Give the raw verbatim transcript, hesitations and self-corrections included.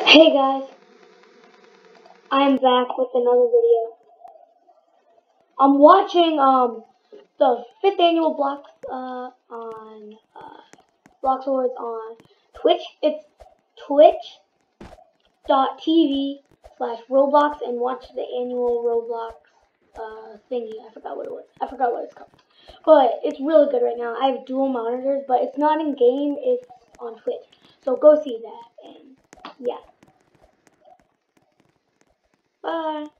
Hey guys, I'm back with another video. I'm watching um the fifth annual Block uh on uh Blox Awards on Twitch. It's twitch dot t v slash Roblox and watch the annual Roblox uh thingy. I forgot what it was. I forgot what it's called. But it's really good right now. I have dual monitors, but it's not in game, it's on Twitch. So go see that and yeah. Bye.